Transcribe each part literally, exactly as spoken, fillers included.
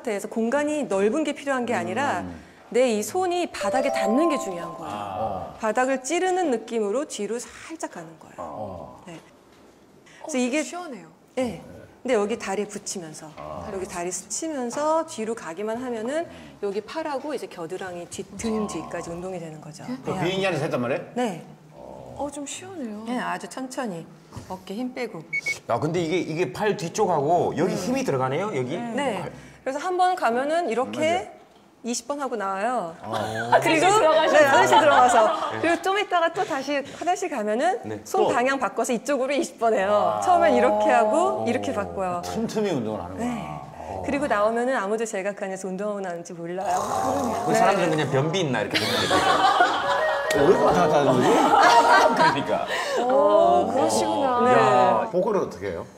상태에서 공간이 넓은 게 필요한 게 아니라 내 이 손이 바닥에 닿는 게 중요한 거예요. 아. 바닥을 찌르는 느낌으로 뒤로 살짝 가는 거예요. 아. 네. 그래서 어, 이게 시원해요. 네. 근데 여기 다리에 붙이면서 아. 여기 다리 스치면서 뒤로 가기만 하면은 여기 팔하고 이제 겨드랑이 뒤, 등 뒤까지 운동이 되는 거죠. 그 비행기 안에서 했단 말이에요? 네. 어, 좀 시원해요. 네, 아주 천천히 어깨 힘 빼고. 야, 근데 이게 이게 팔 뒤쪽하고 여기 힘이 들어가네요, 여기. 네. 그래서 한 번 가면은 이렇게 이십 번 하고 나와요. 아, 그리고 네, 화장실 들어가서 그리고 좀 이따가 또 다시 화장실 가면은 네. 손 또. 방향 바꿔서 이쪽으로 이십 번 해요. 처음엔 이렇게 하고 이렇게 바꿔요. 틈틈이 운동을 하는구나. 네. 그리고 나오면은 아무도 제가 그 안에서 운동하고 나는지 몰라요. 그 사람들은 그냥 변비 있나 이렇게 생각해요. 왜 왔다 갔다 하는 거지? 그러니까. 오, 그러시구나. 네. 야, 복근은 어떻게 해요?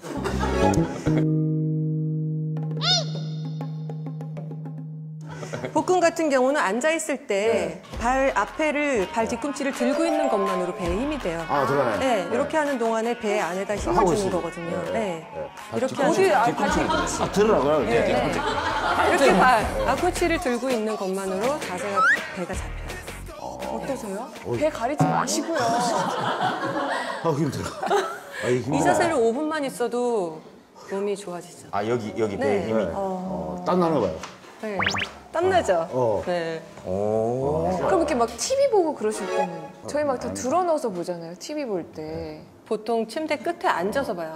복근 같은 경우는 앉아 있을 때 발 앞에를 발 뒤꿈치를 들고 있는 것만으로 배에 힘이 돼요. 아, 들어가네. 네, 이렇게 하는 동안에 배 안에다 힘을 하고 주는 있어요. 거거든요. 네. 네. 네. 이렇게 어디, 하는 아, 발 뒤꿈치. 아, 들으라고요? 이제 네. 이렇게 발 앞꿈치를 들고 있는 것만으로 자세가 배가 잡혀요. 어떠세요? 배 가리지 마시고요. 아, 힘들어. 아, 이게 이 힘들어. 자세를 오 분만 있어도 몸이 좋아지죠. 아, 여기 여기 네. 배에 힘이. 어, 땀 나는 거 봐요. 네. 땀나죠? 어. 네. 오. 그럼 이렇게 막 티비 보고 그러실 때는 저희 막 다 들어 넣어서 보잖아요. 티비 볼 때. 보통 침대 끝에 앉아서 봐요.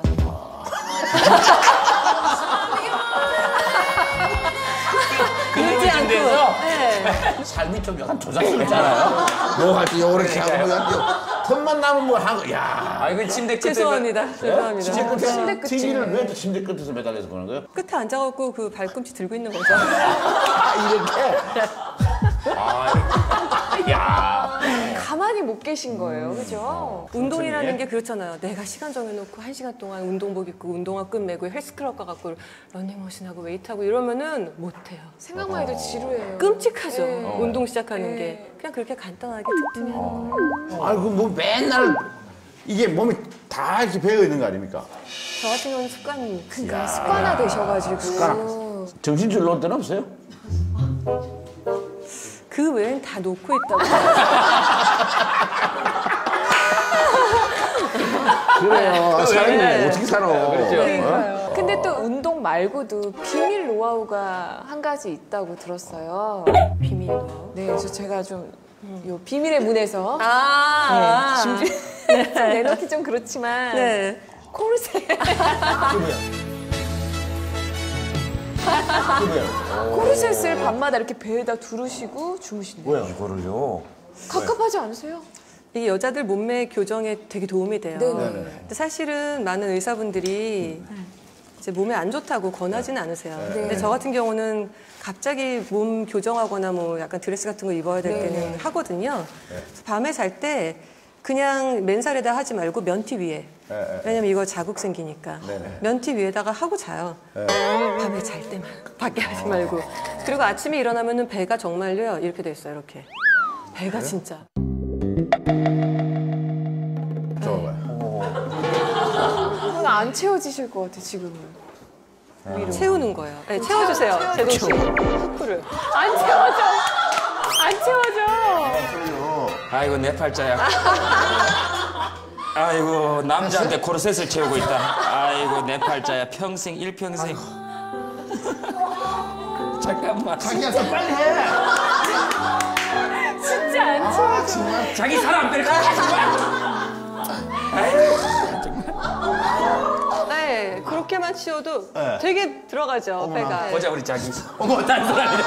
눕지 않고. 네. 삶이 좀 약간 조작스럽잖아요. 뭐 할지 요렇게 하고 뭐 할지 틈만 나면 뭐 하고 야. 아, 이거 침대 끝에. 죄송합니다. 죄송합니다. 침대 끝에 침대 끝이네. 티비를 왜 또 침대 끝에서 매달려서 보는 거예요? 끝에 앉아갖고 그 발꿈치 들고 있는 거죠. 아, 이렇게? 야. 가만히 못 계신 거예요. 그죠? 운동이라는 게 그렇잖아요. 내가 시간 정해놓고 한 시간 동안 운동복 입고 운동화 끈 매고 헬스클럽 가갖고 러닝머신하고 웨이트하고 이러면은 못해요. 생각만 해도 지루해요. 끔찍하죠. 네. 운동 시작하는 네. 게. 그냥 그렇게 간단하게 틈틈이 하는 거예요. 아이고 뭐 맨날 이게 몸이 다 이렇게 배어 있는 거 아닙니까? 저 같은 경우는 습관이 그러니까 습관화 되셔가지고. 습관. 정신줄 놓을 데는 없어요? 그 외엔 다 놓고 있다고. 그래요. 사람이 네. 어떻게 살아? 그러니까요. 근데 또 운동 말고도 비밀 노하우가 한 가지 있다고 들었어요. 비밀로. 네, 그래서 제가 좀 요 비밀의 문에서 아, 네, 준비 좀 내놓기 좀 그렇지만 네. 코르셋 그거야. 코르셋을 밤마다 이렇게 배에다 두르시고 주무신대요. 뭐야? 이거를요. 갑갑하지 않으세요? 이게 여자들 몸매 교정에 되게 도움이 돼요. 네네. 근데 사실은 많은 의사분들이 이제 몸에 안 좋다고 권하지는 않으세요. 근데 저 같은 경우는 갑자기 몸 교정하거나 뭐 약간 드레스 같은 거 입어야 될 네. 때는 하거든요. 그래서 밤에 잘 때 그냥 맨살에다 하지 말고 면티 위에. 네, 네. 왜냐면 이거 자국 생기니까. 네네. 면티 위에다가 하고 자요. 네. 밤에 잘 때만. 밖에 하지 말고. 그리고 아침에 일어나면은 배가 정말요. 이렇게 돼 있어요. 이렇게. 배가 진짜. 좋아요. 저는 안 채워지실 것 같아 지금은. 채우는 거예요. 네, 채워주세요. 제동 씨. 스프를. 안 채워져. 안 채워져. 아이고, 내 팔자야. 아이고, 남자한테 코르셋을 채우고 있다. 아이고, 내 팔자야. 평생, 일평생. 잠깐만. 자기야, 좀 빨리 해. 진짜 안 채워져. 자기 사람 뺄 거야. 네, 그렇게만 치워도 네. 되게 들어가죠, 배가. 보자, 우리 자기. 어머, 딴 사람이다.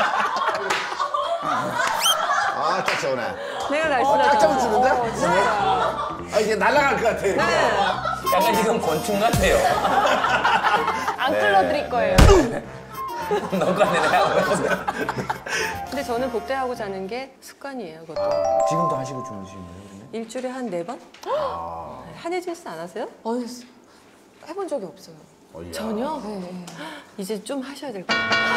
아, 딱 좋네. 내가 딱 날씬하죠. 잡아주는데? 아, 이게 날아갈 것 같아. 이렇게. 네. 약간 지금 곤충 같아요. 안 끌어드릴 거예요. 너가 내가. 근데 저는 복대하고 자는 게 습관이에요, 그것도. 지금도 하시고 주무시는 거예요? 일주일에 한 네 번? 한혜진 씨는 안 하세요? 아니, 해본 적이 없어요. 어, 야. 전혀? 네. 이제 좀 하셔야 될 것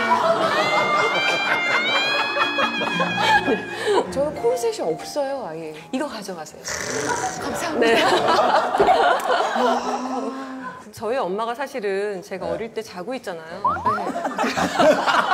같아요. 저는 코르셋이 없어요, 아예. 이거 가져가세요. 감사합니다. 네. 저희 엄마가 사실은 제가 어릴 때 자고 있잖아요. 네.